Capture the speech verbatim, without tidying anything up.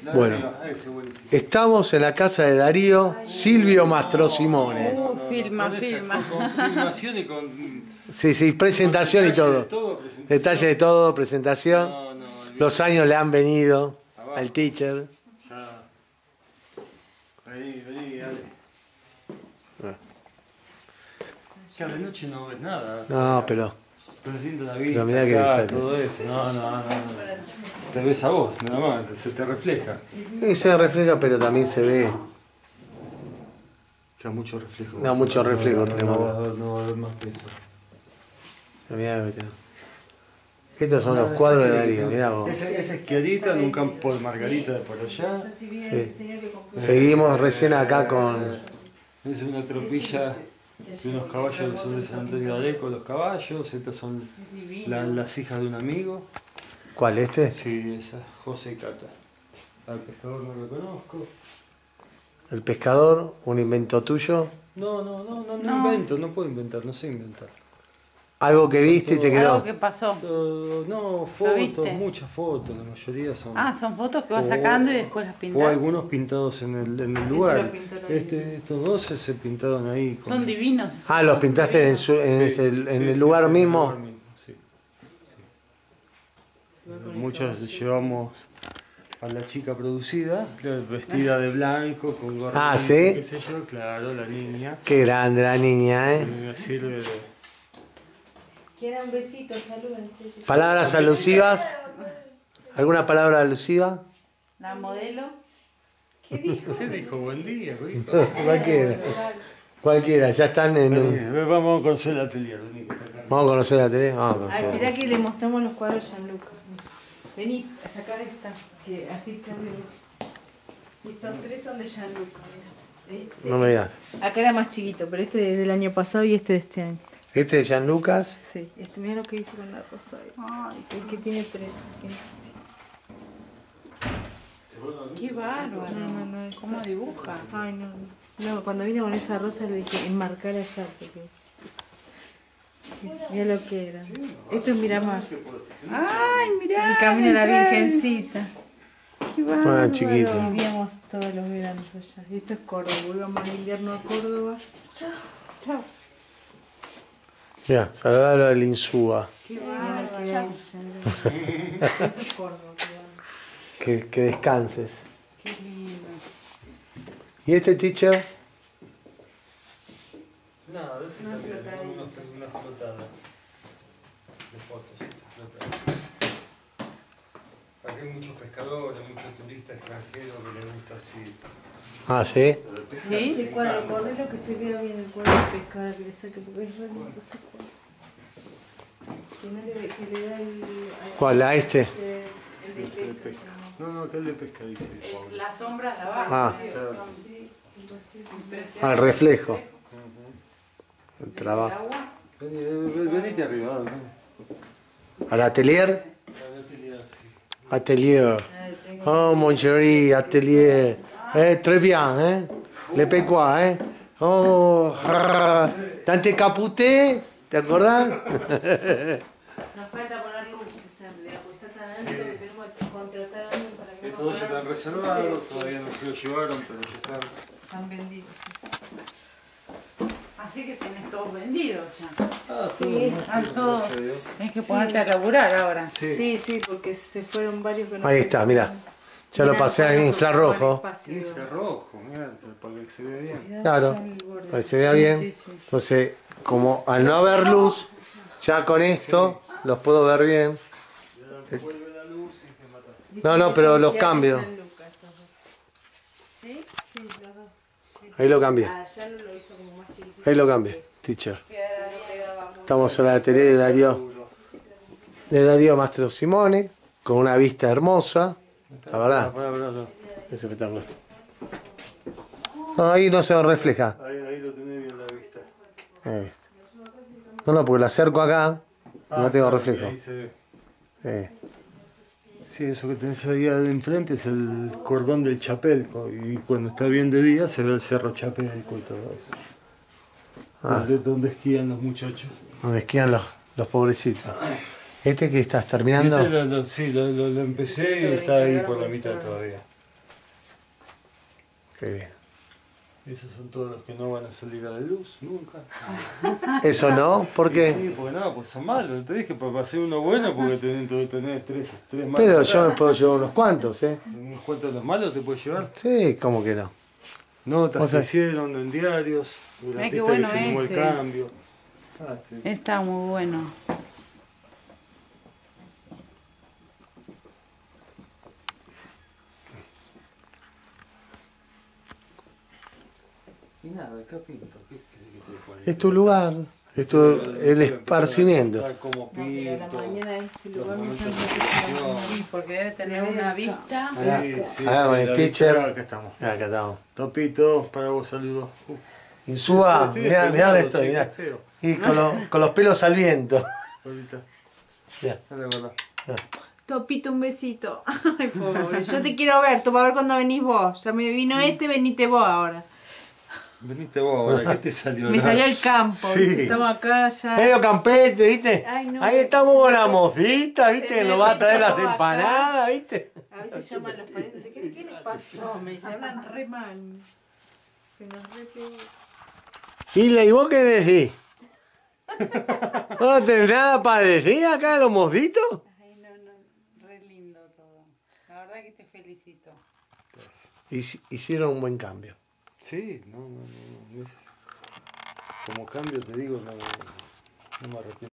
Bueno, estamos en la casa de Darío, Silvio Mastrosimone. Uh, filma, con filma. Esa, con, con filmación y con... Sí, sí, presentación y todo. De todo presentación. Detalle de todo, presentación. No, no, Los años le han venido abajo. al teacher. Ya. Vení, vení, dale. Que de noche no ves nada. No, pero... Pero es lindo la vista, Pero mirá que acá, está- todo eso. No, no, no, no. Te ves a vos, nada más, se te refleja. Sí, se refleja, pero también se ve. Queda mucho reflejo. No, mucho reflejo no, tenemos no, acá. va a haber- no va a haber más que eso. Mirá lo que tengo. Estos son los cuadros de Darío, mirá vos. Esa, esa esquiadita en un campo de margarita de por allá. Sí. Seguimos recién acá con... Es una tropilla de unos caballos que son de San Antonio de Aleco, los caballos. Estas son la- las hijas de un amigo. ¿Cuál, este? Sí, esa, José y Cata. Al pescador no lo conozco. El pescador, un invento tuyo. No, no, no, no, no, No. invento, no puedo inventar, no sé inventar. Algo que viste y te Algo quedó. que pasó. Todo- no, ¿Lo fotos, viste? muchas fotos, la mayoría son... Ah, son fotos que vas O- sacando y después las O pintas. algunos pintados en el, en el lugar. Este, estos dos se- se pintaron ahí. Con, Son divinos. Ah, los pintaste en, su- en, ese- en Sí, el sí, lugar sí, en el mismo. lugar mismo, sí, sí. Muchos llevamos a la chica producida, vestida de blanco, con gorro, Ah, ¿sí? qué sé yo, claro, la niña. Qué grande la niña, ¿eh? eh, Sirve de... Quiera un besito, saluden, che. Palabras alusivas. ¿Alguna palabra alusiva? La modelo. ¿Qué dijo? ¿Qué dijo? Buen día, hijo. Cualquiera. Cualquiera, ya están en un... Vení, Vamos a conocer el atelier, vení, que está acá. Vamos a conocer la tele. Vamos a Ay, conocer. esperá que le mostramos los cuadros a Gianluca. Vení a sacar esta, que así está bien. Y estos tres son de Gianluca, mira. Este- No me digas. Acá era más chiquito, pero este es del año pasado y este de este año. Este de Jean Lucas. Sí, este mira lo que hizo con la rosa. Ay, El que tiene tres. qué bárbaro. No, no, no es. ¿Cómo dibuja? Ay, no, no. No, cuando vine con esa rosa le dije enmarcar allá, porque es. es- mira lo que era. Esto es Miramar. Ay, mirá. El camino a la entrar. Virgencita. Qué bárbaro. Ah, chiquito. Vivíamos todos los veranos allá. Y esto es Córdoba. Volvamos al invierno a Córdoba. Chao. Mira, saludalo al Insúa. Qué Mira bárbaro. que Chao. bella. Eso es Córdoba. Que, que descanses. Qué lindo. ¿Y este teacher? Nada, ese Una también, flotada. una, una flotada de fotos, esa flotada. Acá hay muchos pescadores, muchos turistas extranjeros que les gusta así. Ah, ¿sí? lo de pescar, ¿Sí? les Ese cuadro, encanta. correlo que se vea bien el cuadro de pescar, que le saque, porque es re lindo ese cuadro. Que no le, que le da el... ¿Cuál? ¿A este? El de Ese de pesca. pesca. No, no, acá el de pesca dice. Es las sombras de abajo. Ah. sí, Claro. son impresionantes. Al reflejo. Ujú. El El trabajo. agua. Vení, ven- venite arriba, ven. Al atelier. Al atelier, sí. Atelier. Oh, mon chéri, atelier. Eh, très bien, eh. Le pécois, eh. Oh, ah, Dante Caputé, ¿te acordás? Nos falta poner luces, Andrea, porque está tan alto que tenemos que contratar a alguien para que Eh, nos Todos ya ponga- están reservados, todavía no se lo llevaron, pero ya están. Están vendidos. Así que tenés todos vendidos ya. Ah, Sí, Están todos. Gracias a Dios. Tienes que ponerte a laburar ahora. Sí. Sí, sí, porque se fueron varios que no Ahí está, mirá. Ya lo pasé en infrarrojo. Infrarrojo, mira, para que se vea bien. Claro, para que se vea bien. Sí, sí. Entonces, como al no haber luz, ya con esto los puedo ver bien. Vuelve la luz y te matas. No, no, pero los cambio. ¿Sí? Sí, los dos. Ahí lo cambié. Ah, ya no lo hizo como más chiquitito. Ahí lo cambié, teacher. Quedaba- quedaba muy- Estamos en la atelier de Darío, de Darío Mastrosimone, con una vista hermosa. La verdad, Pará, pará, pará. es espectacular. No, ahí no se refleja. Ahí, ahí lo tenés bien la vista. Eh. No, no, porque lo acerco acá, no tengo claro, reflejo. ahí se ve. Eh. Sí, eso que tenés ahí de enfrente es el cordón del Chapelco. Y cuando está bien de día se ve el cerro Chapelco y todo eso. Ah, Donde, donde esquían los muchachos. donde esquían los, los pobrecitos. Este que estás Y terminando. este lo, lo- sí, lo, lo- lo empecé y está ahí por la mitad todavía. Qué bien. Esos son todos los que no van a salir a la luz, nunca. ¿Eso no? ¿Por qué? Sí, porque no, pues son malos. Te dije, para hacer uno bueno, porque tenés que tener tres, tres malos. Pero yo me puedo llevar unos cuantos, ¿eh? ¿Unos cuantos de los malos te puedes llevar? Sí, ¿cómo que no? Notas O sea, que hicieron en diarios, del Ay, qué artista bueno que se tomó el ese. cambio. Ah, este, Está muy bueno. y nada, acá pinto. ¿Qué querés que te pone? Es tu lugar, es tu, el esparcimiento. Está como No, pero a la pinto. mañana este los lugar me momentos sale de mucho. reflexión. Sí, porque debe tener una vista. Sí, sí, Ah, sí, con el la teacher. vista, acá estamos. Acá estamos. Topito, para vos saludo. Uh, Insúa, estoy mirá, mirá dónde estoy, despeinado, mirá. che, qué feo. Y con, los- con los pelos al viento. Ahorita, Mirá. no de verdad. Topito, un besito. Ay, pobre. Yo te quiero ver, tú vas a ver cuando venís vos. Ya me vino este, venite vos ahora. Veniste vos ahora, ¿qué te salió? Me salió el campo. Sí. Estamos acá ya. Medio campete, ¿viste? Ay, no. Ahí estamos con la mocita, ¿viste? Se Que me nos va a traer las pegó acá. empanadas, ¿viste? A veces llaman los parientes. ¿Qué, qué les pasó? Me dicen, hablan re mal. Se nos re pegó. Isla, ¿y vos qué decís? ¿No tenés nada para decir acá, los mocitos? Ay, no, no. Re lindo todo. La verdad que te felicito. Hic- Hicieron un buen cambio. Sí, no, no, no, no. no es- Como cambio te digo, no, no me arrepiento.